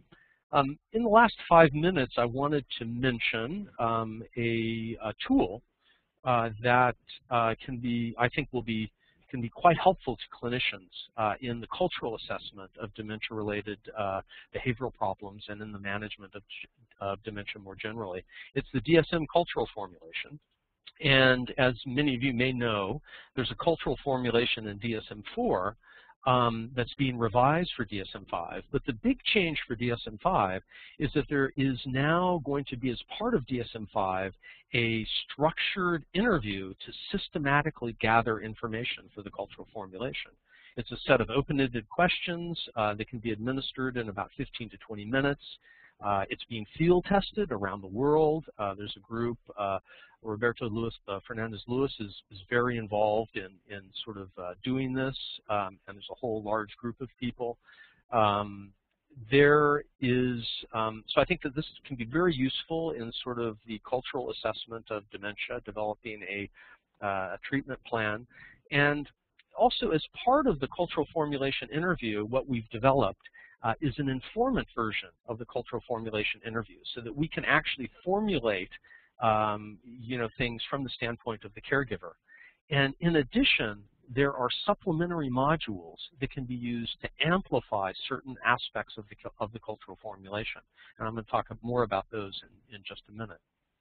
Um, in the last five minutes, I wanted to mention um, a, a tool uh, that uh, can be, I think, will be can be quite helpful to clinicians uh, in the cultural assessment of dementia-related uh, behavioral problems and in the management of, of dementia more generally. It's the D S M cultural formulation. And as many of you may know, there's a cultural formulation in D S M four um, that's being revised for D S M five. But the big change for D S M five is that there is now going to be, as part of D S M five, a structured interview to systematically gather information for the cultural formulation. It's a set of open-ended questions uh, that can be administered in about fifteen to twenty minutes. Uh, it's being field tested around the world. Uh, there's a group, uh, Roberto Luis uh, Fernandez Lewis is, is very involved in, in sort of uh, doing this, um, and there's a whole large group of people. Um, there is, um, so I think that this can be very useful in sort of the cultural assessment of dementia, developing a, uh, a treatment plan. And also, as part of the cultural formulation interview, what we've developed Uh, is an informant version of the cultural formulation interview, so that we can actually formulate um, you know, things from the standpoint of the caregiver. And in addition, there are supplementary modules that can be used to amplify certain aspects of the, of the cultural formulation. And I'm going to talk more about those in, in just a minute.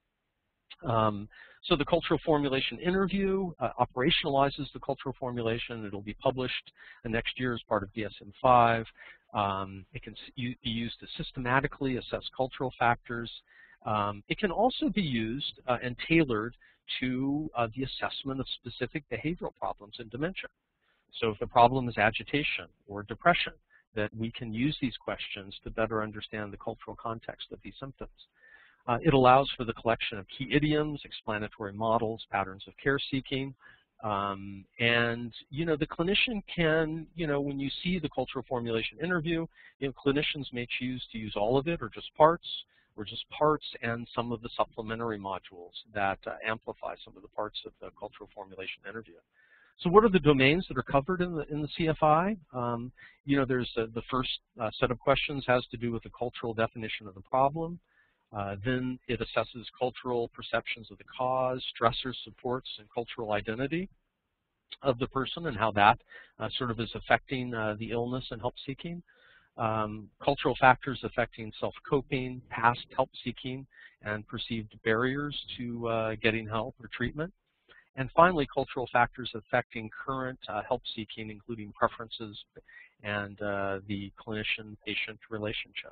Um, so the cultural formulation interview uh, operationalizes the cultural formulation. It'll be published uh, next year as part of D S M five. Um, it can be used to systematically assess cultural factors. Um, it can also be used uh, and tailored to uh, the assessment of specific behavioral problems in dementia. So if the problem is agitation or depression, that we can use these questions to better understand the cultural context of these symptoms. Uh, it allows for the collection of key idioms, explanatory models, patterns of care seeking, um, and you know, the clinician can, you know, when you see the cultural formulation interview, you know, clinicians may choose to use all of it or just parts, or just parts and some of the supplementary modules that uh, amplify some of the parts of the cultural formulation interview. So what are the domains that are covered in the, in the C F I? Um, you know, there's uh, the first uh, set of questions has to do with the cultural definition of the problem. Uh, then it assesses cultural perceptions of the cause, stressors, supports, and cultural identity of the person and how that uh, sort of is affecting uh, the illness and help seeking. Um, cultural factors affecting self-coping, past help seeking, and perceived barriers to uh, getting help or treatment. And finally, cultural factors affecting current uh, help seeking, including preferences and uh, the clinician-patient relationship.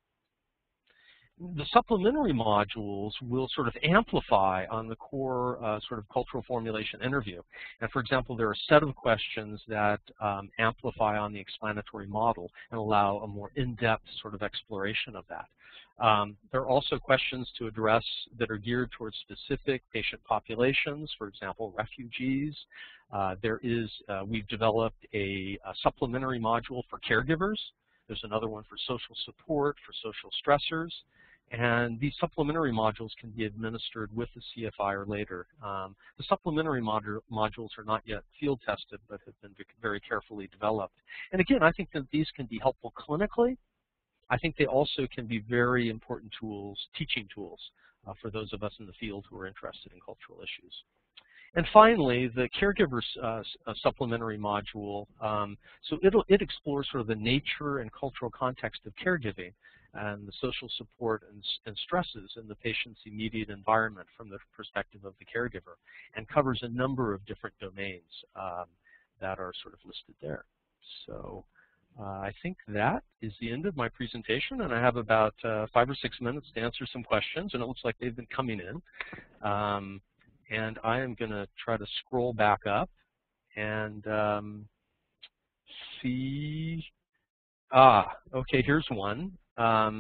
The supplementary modules will sort of amplify on the core uh, sort of cultural formulation interview. And for example, there are a set of questions that um, amplify on the explanatory model and allow a more in-depth sort of exploration of that. Um, there are also questions to address that are geared towards specific patient populations, for example, refugees. Uh, there is, uh, we've developed a, a supplementary module for caregivers. There's another one for social support, for social stressors. And these supplementary modules can be administered with the C F I or later. Um, the supplementary modu modules are not yet field tested, but have been very carefully developed. And again, I think that these can be helpful clinically. I think they also can be very important tools, teaching tools, uh, for those of us in the field who are interested in cultural issues. And finally, the caregivers uh, uh, supplementary module, um, so it'll, it explores sort of the nature and cultural context of caregiving and the social support and, and stresses in the patient's immediate environment from the perspective of the caregiver, and covers a number of different domains um, that are sort of listed there. So uh, I think that is the end of my presentation, and I have about uh, five or six minutes to answer some questions, and it looks like they've been coming in. Um, And I am going to try to scroll back up and um, see. Ah, okay, here's one. Um,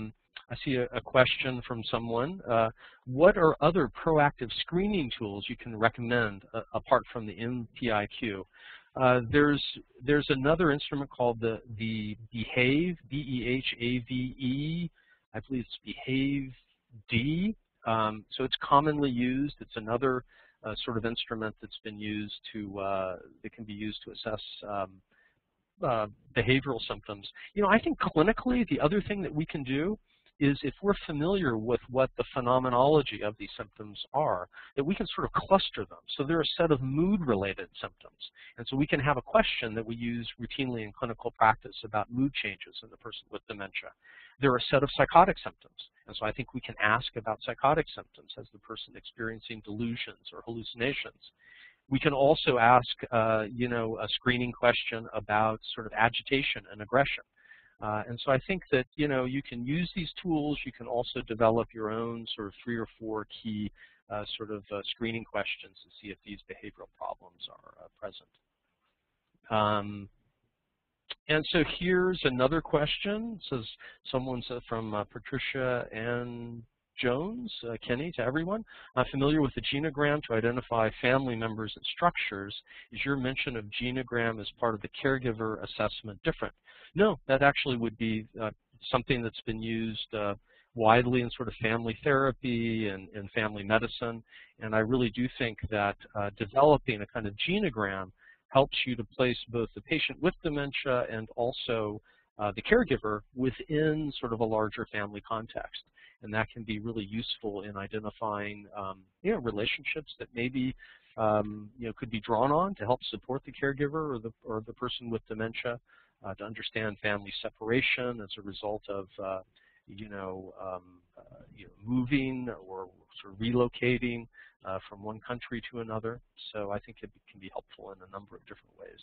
I see a, a question from someone. Uh, what are other proactive screening tools you can recommend uh, apart from the M P I Q? Uh, there's there's another instrument called the the Behave, B E H A V E. I believe it's Behave D. Um, so it's commonly used. It's another uh, sort of instrument that's been used to uh, that can be used to assess um, uh, behavioral symptoms. You know, I think clinically the other thing that we can do is if we're familiar with what the phenomenology of these symptoms are, that we can sort of cluster them. So they're a set of mood-related symptoms. And so we can have a question that we use routinely in clinical practice about mood changes in the person with dementia. There are a set of psychotic symptoms. And so I think we can ask about psychotic symptoms as the person experiencing delusions or hallucinations. We can also ask, uh, you know, a screening question about sort of agitation and aggression. Uh, and so I think that, you know, you can use these tools. You can also develop your own sort of three or four key uh, sort of uh, screening questions to see if these behavioral problems are uh, present. Um, and so here's another question. It says someone's uh, from uh, Patricia and Jones, uh, Kenny, to everyone. I'm familiar with the genogram to identify family members and structures. Is your mention of genogram as part of the caregiver assessment different? No, that actually would be uh, something that's been used uh, widely in sort of family therapy and, and family medicine. And I really do think that uh, developing a kind of genogram helps you to place both the patient with dementia and also uh, the caregiver within sort of a larger family context. And that can be really useful in identifying um, you know, relationships that maybe um, you know, could be drawn on to help support the caregiver or the, or the person with dementia. Uh, to understand family separation as a result of, uh, you know, um, uh, you know, moving or sort of relocating uh, from one country to another. So I think it can be helpful in a number of different ways.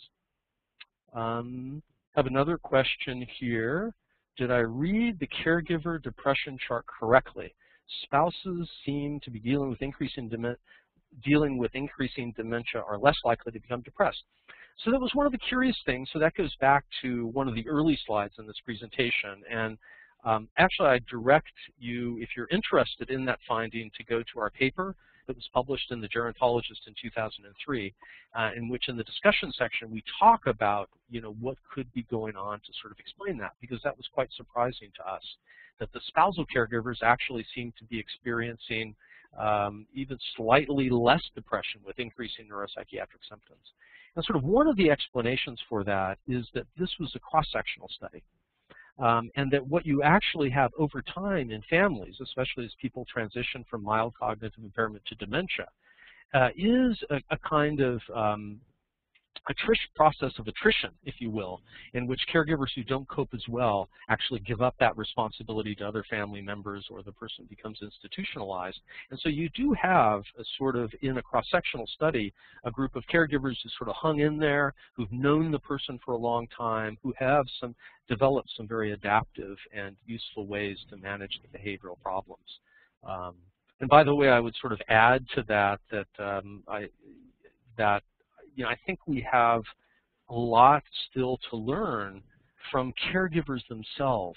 Um, I have another question here. Did I read the caregiver depression chart correctly? Spouses seem to be dealing with increasing dementia. dealing with increasing dementia are less likely to become depressed. So that was one of the curious things. So that goes back to one of the early slides in this presentation. And um, actually, I direct you, if you're interested in that finding, to go to our paper that was published in the Gerontologist in two thousand three, uh, in which in the discussion section we talk about, you know, what could be going on to sort of explain that, because that was quite surprising to us, that the spousal caregivers actually seem to be experiencing Um, even slightly less depression with increasing neuropsychiatric symptoms. And sort of one of the explanations for that is that this was a cross-sectional study, um, and that what you actually have over time in families, especially as people transition from mild cognitive impairment to dementia, uh, is a, a kind of um, attrition, process of attrition, if you will, in which caregivers who don't cope as well actually give up that responsibility to other family members, or the person becomes institutionalized. And so you do have a sort of, in a cross-sectional study, a group of caregivers who sort of hung in there, who've known the person for a long time, who have some developed some very adaptive and useful ways to manage the behavioral problems. Um, and by the way, I would sort of add to that that um, I that you know, I think we have a lot still to learn from caregivers themselves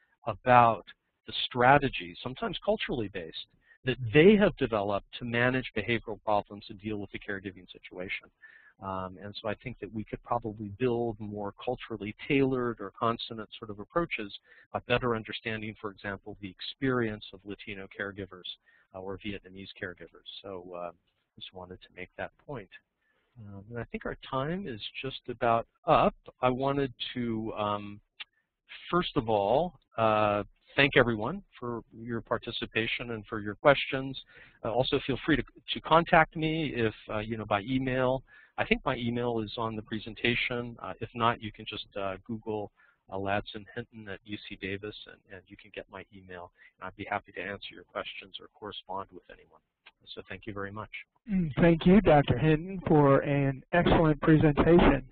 about the strategies, sometimes culturally based, that they have developed to manage behavioral problems and deal with the caregiving situation. Um, and so I think that we could probably build more culturally tailored or consonant sort of approaches by better understanding, for example, the experience of Latino caregivers uh, or Vietnamese caregivers. So uh, just wanted to make that point. Um, and I think our time is just about up. I wanted to, um, first of all, uh, thank everyone for your participation and for your questions. Uh, also, feel free to, to contact me if, uh, you know, by email. I think my email is on the presentation. Uh, if not, you can just uh, Google uh, Ladson Hinton at U C Davis, and, and you can get my email. And I'd be happy to answer your questions or correspond with anyone. So thank you very much. Thank you, Doctor Hinton, for an excellent presentation.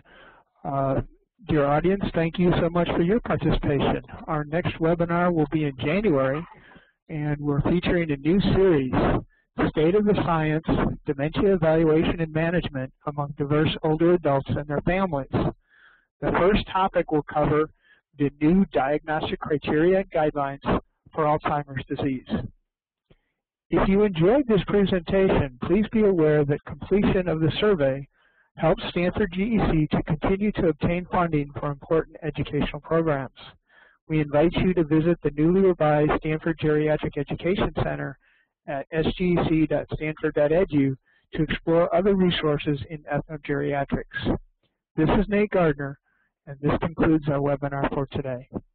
Uh, dear audience, thank you so much for your participation. Our next webinar will be in January, and we're featuring a new series, State of the Science, Dementia Evaluation and Management Among Diverse Older Adults and Their Families. The first topic will cover the new diagnostic criteria and guidelines for Alzheimer's disease. If you enjoyed this presentation, please be aware that completion of the survey helps Stanford G E C to continue to obtain funding for important educational programs. We invite you to visit the newly revised Stanford Geriatric Education Center at s g e c dot stanford dot e d u to explore other resources in ethnogeriatrics. This is Nate Gardner, and this concludes our webinar for today.